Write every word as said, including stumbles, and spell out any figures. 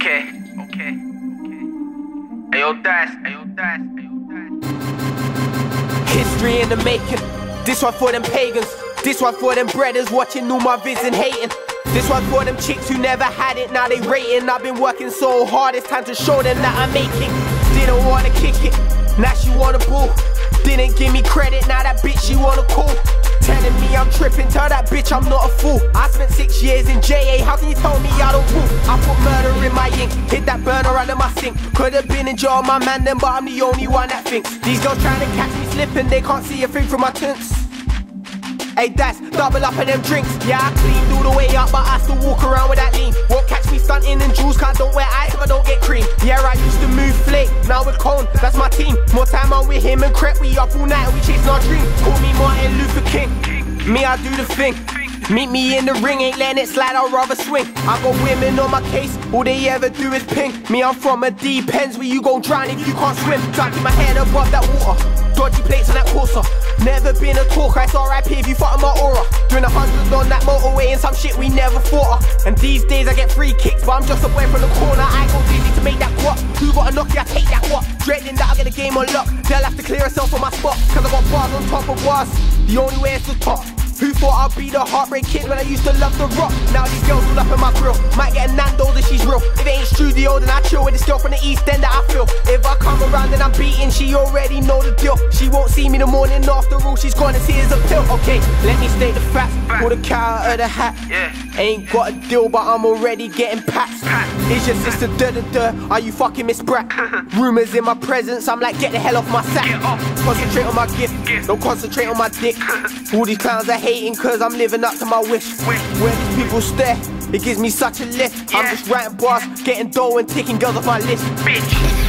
Okay, okay, okay. Ayo, Dice, ayo, Dice, ayo, Dice. History in the making. This one for them pagans. This one for them brothers watching all my vids and hating. This one for them chicks who never had it, now they rating. I've been working so hard, it's time to show them that I'm making. Didn't wanna kick it, now she wanna boo. Didn't give me credit, now that bitch she wanna call. Telling me I'm tripping, tell that bitch I'm not a fool. I spent six years in J A, how can you tell me I don't fool? I put murder in my ink, hit that burner under my sink. Could've been in jail, my man then, but I'm the only one that thinks. These girls trying to catch me slipping, they can't see a thing from my tints. Hey, that's double up of them drinks. Yeah, I cleaned all the way up, but I still walk around with that lean. Won't catch me stunting in jewels, cause I don't wear ice if I don't get cream. Yeah, I used to move flake, now with Cone, that's my team. More time I'm with him and Crep, we up all night and we chasing our dream. Call me Martin Luther King, me I do the thing. Meet me in the ring, ain't letting it slide, I'd rather swing. I got women on my case, all they ever do is ping. Me, I'm from a deep ends where you gon' drown if you can't swim. Try to keep my head above that water, dodgy plates on that Corsa. Never been a talker, it's R I P if you fuck my aura. Doing a hundred on that motorway and some shit we never thought of. And these days I get free kicks, but I'm just a boy from the corner. I ain't go easy to make that guap. Who got a knocky, I take that guap. Dreading that I get the game on lock, they'll have to clear herself on my spot. Cause I got bars on top of bars, the only way is to top. Who thought I'd be the heartbreak kid when I used to love the rock? Now these girls all up in my grill. Might get a Nando's if she's real. If it ain't studio, then I chill with this girl from the East End that I feel. If I come around then I'm beating, she already know the deal. She won't see me the morning after all, she's gonna see as a pill. Okay, let me state the facts, pull the cow out of the hat. Yeah. Ain't got a deal, but I'm already getting pats. Is your sister da da da? Are you fucking Miss Brat? Rumors in my presence, I'm like, get the hell off my sack. Concentrate on my gift, don't concentrate on my dick. All these clowns are hating cause I'm living up to my wish. Where these people stare, it gives me such a lift. I'm just writing bars, getting dough and taking girls off my list. Bitch.